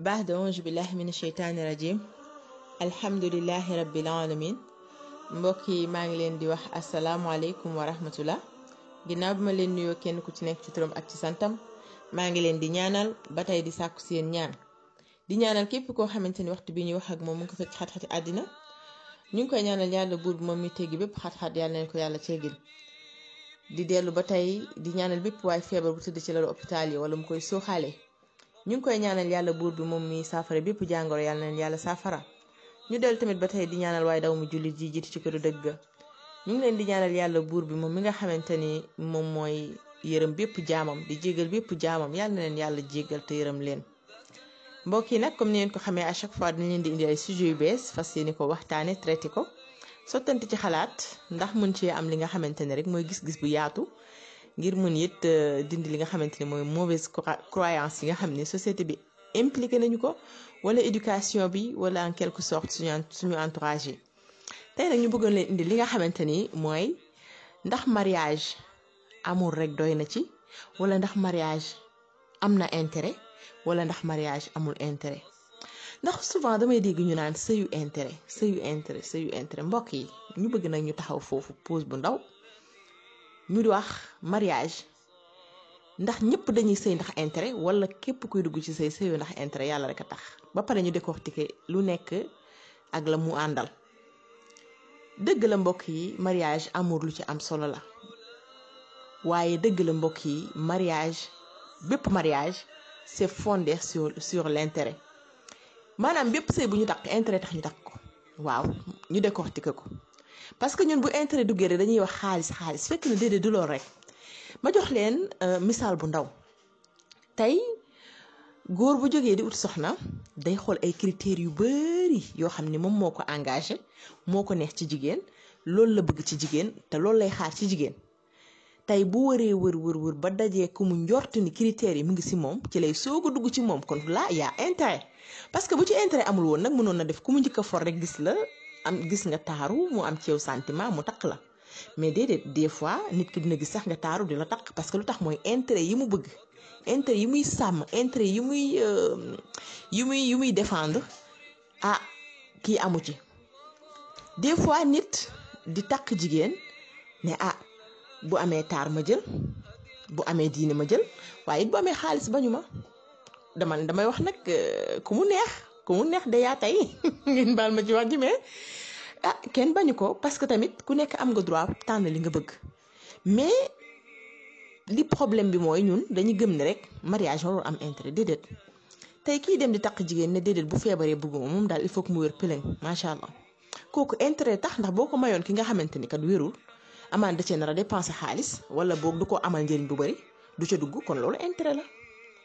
بعد أعوذ بالله من الشيطان الرجيم alhamdulillahi rabbil alamin mbokk yi maa ngi leen di wax asalaamualeykum wa rahmatullah ginnaaw bi ma leen nuyoo kenn ku ci nekk ci turam ak ci santam maa ngi leen di ñaanal ba tey di sàkku seen ñaan di ñaanal képp koo xamante ni waxtu bi ñuy wax ak moom mu ngi ko fekk xat-xati àddina ñu ngi koy ñaanal yàlla buur bi moom mi teggi bépp xat-xat yàlla neen ko yàlla teggil di dellu ba tey di ñaanal bépp waay feebar bu tëdd ci lalu hôpital yi wala mu koy sooxaale ñu ngi koy ñaanal yàlla buur bi moom mi saafara bépp jàngoro yàlla neen yàlla saafara ñu dellu tamit ba tey di ñaanal waaye daw mu jullit ji jiitu ci këru dëgg ñu ngi leen di ñaanal yàlla buur bi moom mi nga xamante ni moom mooy yërëm bépp jaamam di jégal bépp jaamam yàlla na leen yàlla jégal te yërëm leen mbokk yi nag comme ni ngeen ko xamee à chaque fois dañ leen di indi ay sujet yu bees fas yéene ko waxtaane traité ko sottante ci xalaat ndax mën ci am li nga xamante ne rek mooy gis-gis bu yaatu ngir mën it dindi li nga xamante ne mooy mauvaise croyance yi nga xam ne société bi impliqué nañu ko wala éducation bi wala en quelque sorte suñu entourage yi tey nag ñu bëggoon leen indi li nga xamante ni mooy ndax mariage amul rek doy na ci wala ndax mariage am na intérêt wala ndax mariage amul intérêt ndax souvent damay dégg ñu naan sëyu intérêt mbokk yi ñu bëgg nag ñu taxaw foofu pause bu ndaw ñu di wax mariage ndax ñëpp dañuy sëy ndax intérêt wala képp kuy dugg ci sëyu ndax intérêt yàlla rek a tax ba pare ñu décortiquer lu nekk ak la mu àndal dëgg la mbokk yi mariage amour lu ci am solo la waaye dëgg la mbokk yi bépp mariage c'est fondé sur l'intérêt maanaam bépp sëy bu ñu takk intérêt tax ñu takk ko waaw ñu décortiquer ko parce que ñun bu intérêt duggee rek dañuy wax xaalis fekk na déedéet du lool rek ma jox leen misaal bu ndaw tey góor bu jógee di ut soxna day xool ay critères yu bari yoo xam ni moom moo ko engagé moo ko neex ci jigéen loolu la bëgg ci jigéen te loolu lay xaar ci jigéen tey bu wëree wër ba dajee ku mu njort ni critères yi mu ngi ci moom ci lay soog a dugg ci moom kon là y a intérêt parce que bu ci intérêt amul woon nag mënoon na def ku mu njëkk a for rek gis nga taaru mu am ci yow sentiment mu takk la mais déedéet des fois nit ki dina gis sax nga taaru di la takk parce que lu tax mooy intérêt yi mu bëgg intérêt yi muy sàmm intérêt yi muy défendre kii amu ci des fois nit di takk jigéen ne bu amee taar ma jël bu amee diine ma jël waaye it bu amee xaalis bañu ma damay wax nag ku mu neex de yaa tey ngeen baal ma ci wax ji mais kenn bañu ko parce que tamit ku nekk am nga droit tànn li nga bëgg mais li problème bi mooy ñun dañuy gëm ne rek mariage warul am intérêt déedéet tey kii dem di takk jigéen ne déedéet bu feebaree bëgguma moom daal il faut que mu wér pëlëng macha allah kooku intérêt tax ndax boo ko mayoon ki nga xamante ni kat wérul amaan da cee nar a dépenser xaalis wala boog du ko amal njëriñ bu bari du ca dugg kon loolu intérêt la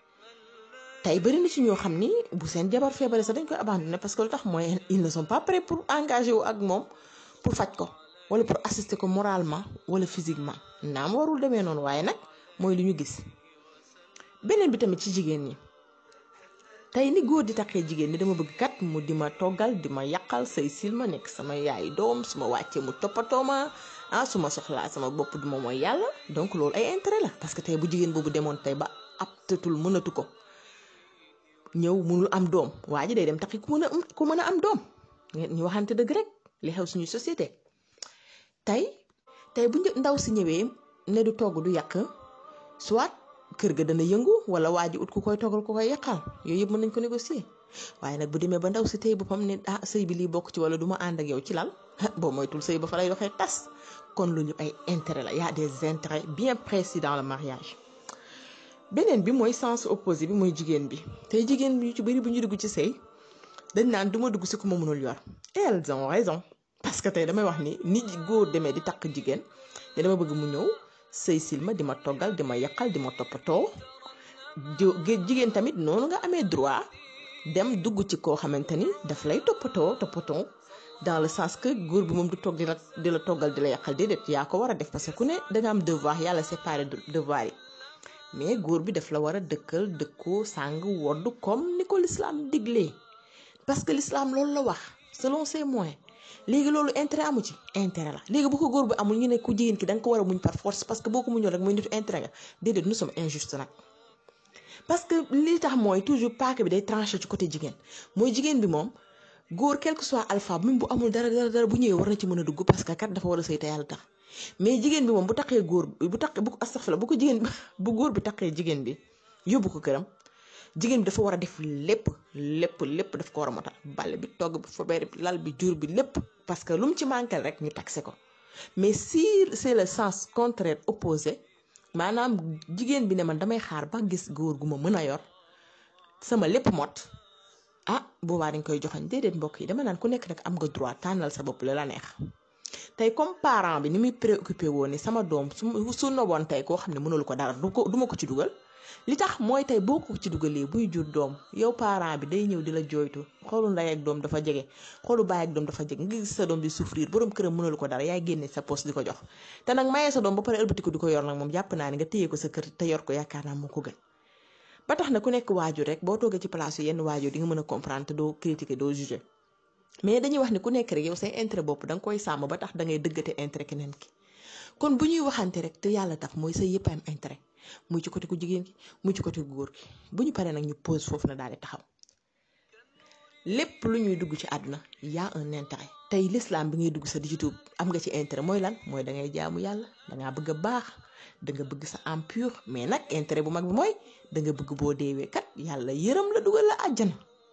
tey bari na ci ñoo xam ni bu seen jabar feebaree sax dañ koy abandonné parce que lu tax mooy ils ne sont pas prêts pour engager wu ak moom pour faj ko wala pour assister ko moralement wala physiquement naam warul demee noonu waaye nag mooy li ñu gis beneen bi tamit ci jigéen ñi tey ni góor di takkee jigéen ni dama bëgg kat mu di ma toggal di ma yàqal say silma nekk sama yaay doom su ma wàccee mu toppatoo ma su ma soxlaa sama bopp du ma mooy yàlla donc loolu ay intérêt la parce que tey bu jigéen boobu demoon tey ba aptatul mënatu ko ñëw mënul am doom waa ji day dem takki ku mën a am doom ñu waxante dëgg rek li xew suñu société tey bu ndaw si ñëwee ne du togg du yàq soit kër ga dana yëngu wala waa ji ut ku koy toggal ku koy yàqal yooyu yëpp mën nañ ko négocier waaye nag bu demee ba ndaw si tey boppam ne sëy bi lii bokk ci wala du ma ànd ak yow ci lal boo moytul sëy ba fa lay doxee tas kon loolu ay intérêt la y a des intérêts bien précis dans le mariage beneen bi mooy sens opposé bi mooy jigéen bi tey jigéen bi ñu ci bëri bu ñu dugg ci sëy dañ naan du ma dugg si ku ma mënul yor et elles ont raison parce que tey damay wax ni góor demee di takk jigéen te dama bëgg mu ñëw sëy silma di ma toggal di ma yàqal di ma toppatoo jigéen tamit noonu nga amee droit dem dugg ci koo xamante ni daf lay toppatoo dans le sens que góor bi moom du toog di la toggal di la yàqal déedéet yaa ko war a def parce que ku ne danga am devoir yàlla séparé devoir yi mais góor bi daf la war a dëkkoo sàng wodd comme ni ko l'islam diglee parce que l'islam loolu la wax selon ses moyens léegi loolu intérêt amu ci intérêt la léegi bu ko góor bi amul ñu ne ku jigéen ki da nga ko war a muñ par force parce que boo ko muñoo rek mooy nitu intérêt nga déedéet nous sommes injustes nag parce que li tax mooy toujours paaka bi day tranché ci côté jigéen mooy jigéen bi moom góor quel que soit alpha même bu amul dara bu ñëwee war na ci mën a dugg parce que kat dafa war a sëy te yàlla tax mais jigéen bi moom bu taqee góor bu taqee bu astaghfirullah bu ko jigéen bu góor bi taqee jigéen bi yóbbu ko këram jigéen bi dafa war a def lépp daf ko war a motal bale bi togg bi fobeere bi lal bi jur bi lépp parce que lu mu ci manqué rek ñu taxé ko mais si c'est le sens contraire opposé maanaam jigéen bi ne man damay xaar ba gis góor gu ma mën a yor sama lépp mot boobaa dañ koy joxañ déedéet mbokk yi dama naan ku nekk rek am nga droit tànnal sa bopp la neex tey comme parent bi ni muy préoccupé woon ni sama doom su noboon tey koo xam ne mënul ko dara du ma ko ci dugal li tax mooy tey boo ko ci dugalee buy jur doom yow parent bi day ñëw di la jooytu xoolu ndey ak doom dafa jege xoolu baay ak doom dafa jege nga gis sa doom di souffrir borom këram mënul ko dara yaay génne sa poste di ko jox te nag mayee sa doom ba pare ëlbatiku di ko yor nag moom jàpp naa ne nga téye ko sa kër te yor ko yaakaar naa moo ko gën ba tax na ku nekk waajur rek boo toogee ci place yu yenn waajur di nga mën a comprendre te doo critiquer doo juger mais dañuy wax ni ku nekk rek yow say intérêt bopp da nga koy sàmm ba tax da ngay dëggate intérêt keneen ki kon bu ñuy waxante rek te yàlla tax mooy sa yëpp am intérêt muy ci côté ku jigéen ki muy ci côté góor gi bu ñu paree nag ñu pause foofu na daal di taxaw lépp lu ñuy dugg ci àdduna y a un intérêt tey l'islam bi ngay dugg sa di YouTube am nga ci intérêt mooy lan mooy da ngay jaamu yàlla dangaa bëgg a baax da nga bëgg sa âme pure mais nag intérêt bu mag bi mooy da nga bëgg boo deewee kat yàlla yërëm la dugal la àjjana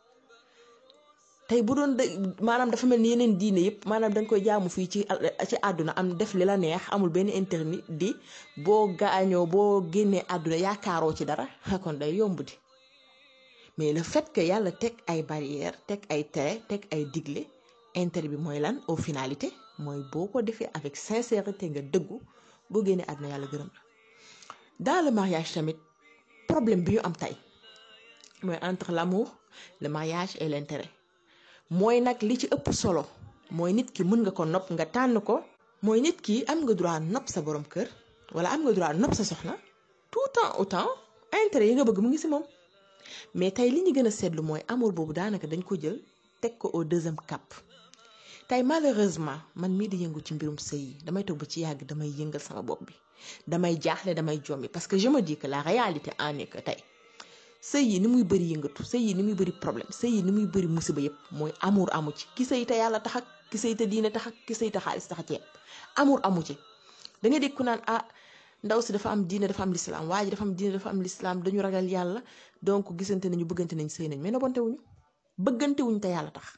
tey bu doon maanaam dafa mel ni yeneen diine yëpp maanaam da nga koy jaamu fii ci àdduna am def li la neex amul benn intérêt di boo gaañoo boo génnee àdduna yaakaaroo ci dara kon day yomb di mais le fait que yàlla teg ay barrières teg ay tere teg ay digle intérêt bi mooy lan au finalité mooy boo ko defee avec sincérité nga dëggu boo génnee àdduna yàlla gërëm la dans le mariage tamit problème bi ñu am tey mooy entre l'amour le mariage et l'intérêt mooy nag li ci ëpp solo mooy nit ki mën nga ko nopp nga tànn ko mooy nit ki am nga droit nopp sa borom kër wala am nga droit nopp sa soxna tout en autant intérêt yi nga bëgg mu ngi si moom mais tey li ñu gën a seetlu mooy amour boobu daanaka dañ ko jël teg ko au deuxième cap tey malheureusement man mii di yëngu ci mbirum sëy yi damay toog ba ci yàgg damay yëngal sama bopp bi damay jaaxle damay jombi parce que je me dis que la réalité en est que tey sëy yi ni muy bëri yëngatu sëy yi ni muy bëri problème sëy yi ni muy bëri musiba yëpp mooy amour amu ci ki sëy te yàlla tax ak ki sëy te diine tax ak ki sëy te xaalis tax ci amour amu ci da nga dégg ku naan ndaw si dafa am diine dafa am l'islam waa ji dafa am diine dafa am l'islam dañu ragal yàlla donc gisante nañu bëggante nañ sëy nañ mais nobante wuñu bëggante wuñ te yàlla tax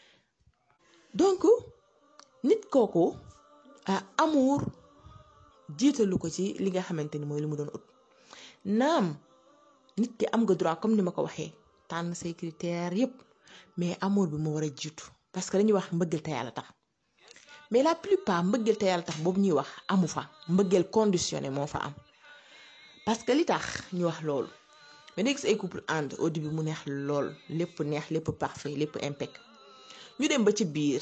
donc nit kooku amour jiitalu ko ci li nga xamante ni mooy li mu doon ut naam nit ki am nga droit comme ni ma ko waxee tànn say critères yépp mais amour bi moo war a jiitu parce que dañuy wax mbëggeel te yàlla tax mais la plupart mbëggeel te yàlla tax boobu ñuy wax amu fa mbëggeel conditionné moo fa am parce que li tax ñu wax loolu mais da gis ay couple ànd au début mu neex lool lépp neex lépp parfait lépp impec ñu dem ba ci biir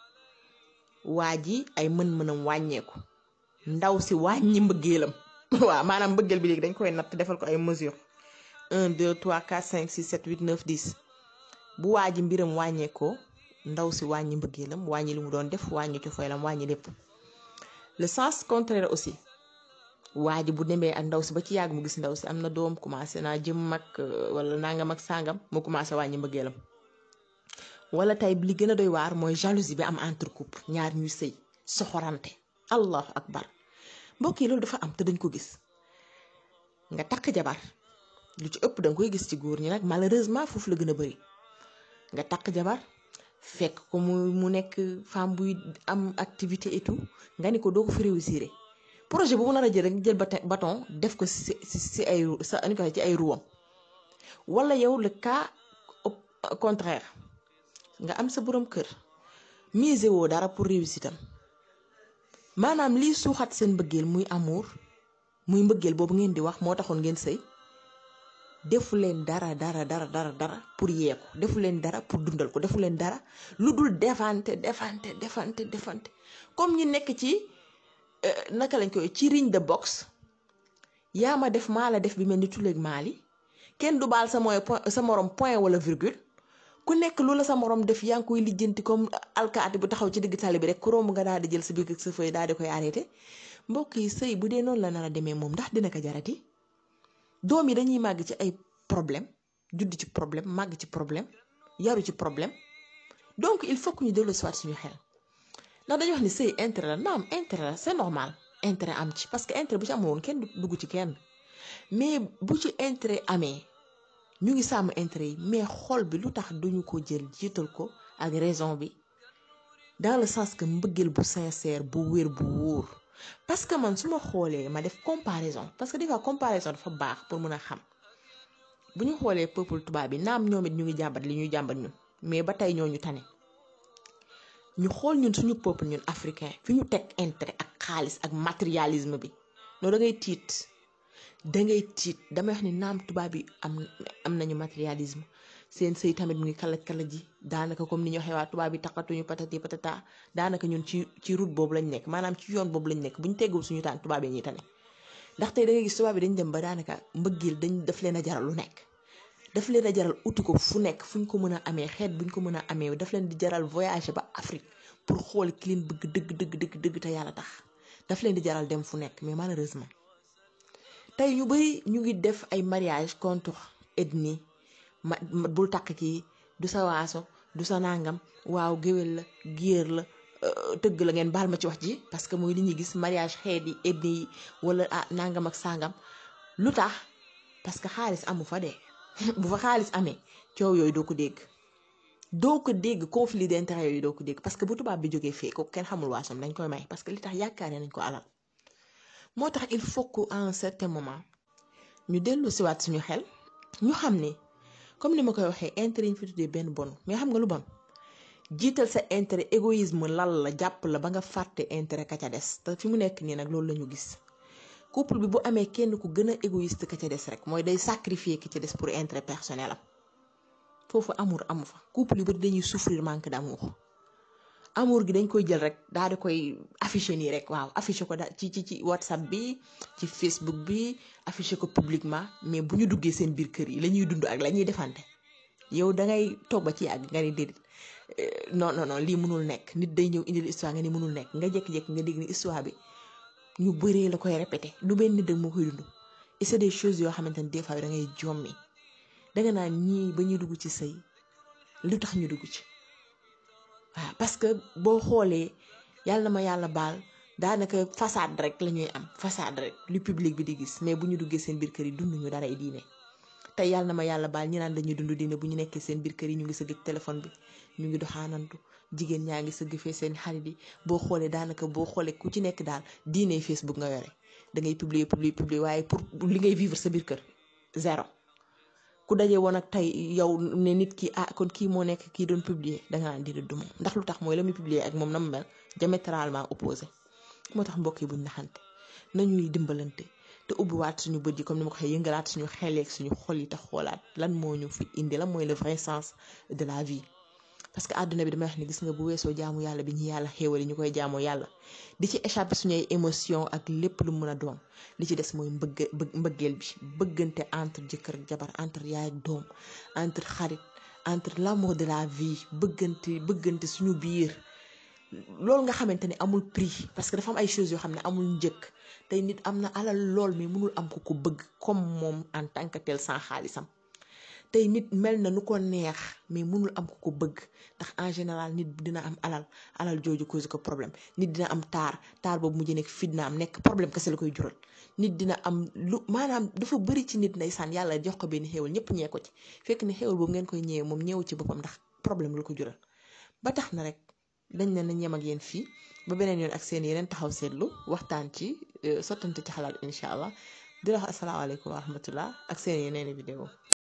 waa ji ay mën-mënam wàññeeku ndaw si wàññi mbëggeelam waaw maanaam mbëggeel bi léegi dañ koy natt defal ko ay mesures 1 2 3 4 5 6 7 8 9 10 bu waa ji mbiram wàññeekoo ndaw si wàññi mbëggeelam wàññi li mu doon def wàññi cofeelam wàññi lépp le sens contraire aussi waa ji bu demee ak ndaw si ba ci yàgg mu gis ndaw si am na doom commencé naa jëm mag wala nangam ak sangam mu commencé wàññi mbëggeelam wala tey li gën a doy waar mooy jalousie bi am entre couple ñaar ñuy sëy soxorante allahu akbar mbokk yi loolu dafa am te dañ ko gis nga takk jabar lu ci ëpp danga koy gis ci góor ñi nag malheureusement foofu la gën a bari nga takk jabar fekk ko mu nekk femme buy am activité et tout nga ni ko doo ko fi réussir projet bu mu nar a jël rek jël bâton def ko ci ay ci ay ruwam wala yow le cas contraire nga am sa borom kër mise woo dara pour réussitam maanaam lii suuxat seen mbëggeel muy amour muy mbëggeel boobu ngeen di wax moo taxoon ngeen sëy defu leen dara pour yee ko defu leen dara pour dundal ko defu leen dara lu dul defante comme ñi nekk ci naka lañ koy ci ring de boxe yaa ma def maa la def bi mel ni tuleeg maali kenn du baal sa morom point wala virgule ku nekk lu la sa morom def yaa ngi koy lijjanti comme alkaati bu taxaw ci digg tali bi rek ku romb nga daal di jël sa biir ak sa feuille daal di koy arrêté mbokk yi sëy bu dee noonu la nar a demee moom ndax dina ko jarati doom yi dañuy màgg ci ay problème judd ci problème màgg ci problème yaru ci problème donc il faut que ñu dellu soit suñu xel ndax dañuy wax ni sëy intérêt la naam intérêt la c'est normal intérêt am ci parce que intérêt bu ci amul woon kenn dugg ci kenn mais bu ci intérêt amee ñu ngi sàmm intérêt yi mais xol bi lu tax duñu ko jël jiital ko ak raison bi dans le sens que mbëggeel bu sincère bu wér bu wóor parce que man su ma xoolee ma def comparaison parce que des fois comparaison dafa baax pour mën a xam bu ñu xoolee peuple tubaab bi naam ñoom it ñu ngi jàmbat li ñuy jàmbat ñun mais ba tey ñooñu tane ñu xool ñun suñu peuple ñun africain fi ñu teg intérêt ak xaalis ak matérialisme bi noonu da ngay tiit damay wax ni naam tubaab yi am nañu matérialisme seen sëy tamit mu ngi kala ji daanaka comme ni ñu waxee waa tubaab yi taxatuñu patati patata daanaka ñun ci route boobu lañ nekk maanaam ci yoon boobu lañ nekk bu ñu teggul suñu taan tubaab yi ñuy tane ndax tey da ngay gis tubaab yi dañ dem ba daanaka mbëggeel daf leen a jaral lu nekk daf leen a jaral uti ko fu nekk fu ñu ko mën a amee xeet bu ñu ko mën a amee daf leen di jaral voyager ba Afrique pour xool ki leen bëgg dëgg te yàlla tax daf leen di jaral dem fu nekk mais malheureusement tey ñu bari ñu ngi def ay mariage contre ethnie bul takk kii du sa waaso du sa nangam waaw géwél la géer la tëgg la ngeen baal ma ci wax ji parce que mooy li ñuy gis mariage xeet yi ethnie yi wala nangam ak sangam lu tax parce que xaalis amu fa de bu fa xaalis amee coow yooyu doo ko dégg conflit d'intérêt yooyu doo ko dégg parce que bu tubaab bi jógee fee ko kenn xamul waasom dañ koy may parce que li tax yaakaar nañ ko alal moo tax il faut que à un certain moment ñu dellu siwaat suñu xel ñu xam ne comme ni ma koy waxee intérêt yi ñu fi tuddee benn bon mais xam nga lu bon jiital sa intérêt égoïsme lal la jàpp la ba nga fàtte intérêt ka ca des te fi mu nekk nii nag loolu la ñu gis couple bi bu amee kenn ku gën a égoïste ka ca des rek mooy day sacrifier ki ca des pour intérêt personnel am foofu amour amu fa couple yu bari dañuy souffrir manque d'amour amour gi dañ koy jël rek daal di koy afficher nii rek waaw afficher ko ci WhatsApp bi ci Facebook bi afficher ko publiquement mais bu ñu duggee seen biir kër yi la ñuy dund ak la ñuy defante yow da ngay toog ba ci yàgg nga ni déedéet non lii mënul nekk nit day ñëw indil histoire nga ni mënul nekk nga jékki-jékki nga dégg ni histoire bi ñu bëree la koy répété du benn nit rek moo koy dund et c'est des choses yoo xamante ni des fois da ngay jommi danga naan ñii ba ñuy dugg ci sëy lu tax ñu dugg ci. waaw parce que boo xoolee yàlla na ma yàlla baal daanaka façade rek la ñuy am façade rek lu public bi di gis mais bu ñu duggee seen biir kër yi dund ñu dara ay diine te yàlla na ma yàlla baal ñi naan dañuy dund diine bu ñu nekkee seen biir kër yi ñu ngi sëgg téléphone bi ñu ngi doxaanantu jigéen ñaa ngi sëgg fee seen xarit yi boo xoolee daanaka boo xoolee ku ci nekk daal diine Facebook nga yore da ngay publier waaye pour li ngay vivre sa biir kër zéro. ku daje woon ak tey yow ne nit ki kon kii moo nekk kii doon publier danga naan di du moom ndax lu tax mooy la muy publier ak moom na mu mel diamétralement opposé moo tax mbokk yi buñ naxante nañuy dimbalante te ubbiwaat suñu bët yi comme ni ma ko waxee yëngalaat suñu xeleeg suñu xol yi te xoolaat lan moo ñu fi indi lan mooy le vrai sens de la vie. parce que àdduna bi damay wax ni gis nga bu weesoo jaamu yàlla bi ñu yàlla xéewali ñu koy jaamoo yàlla di ci échapper suñuy émotion ak lépp lu mën a doon li ci des mooy mbëggeel bi bëggante entre jëkkër ak jabar entre yaay ak doom entre xarit entre l'amour de la vie bëggante suñu biir loolu nga xamante ne amul prix parce que dafa am ay choses yoo xam ne amul njëkk tey nit am na alal lool mais mënul am ko bëgg comme moom en tant que tel sans xaalisam tey nit mel na nu ko neex mais mënul am ko bëgg ndax en général nit dina am alal jooju cause ko problème nit dina am taar boobu mujj nekk fitnaam nekk problème kese la koy jural nit dina am lu maanaam dafa bëri ci nit ndeysaan yàlla jox ko benn xéewal ñëpp ñee ko ci fekk ne xéewal boobu ngeen koy ñëwee moom ñëwu ci boppam ndax problème la ko jural ba tax na rek dañ ne nañ yem ak yéen fii ba beneen yoon ak seen yeneen taxaw seetlu waxtaan ci sottante ci xalaat incha allah di la wax asalaamaaleykum wa rahmatullah ak seen yeneen vidéo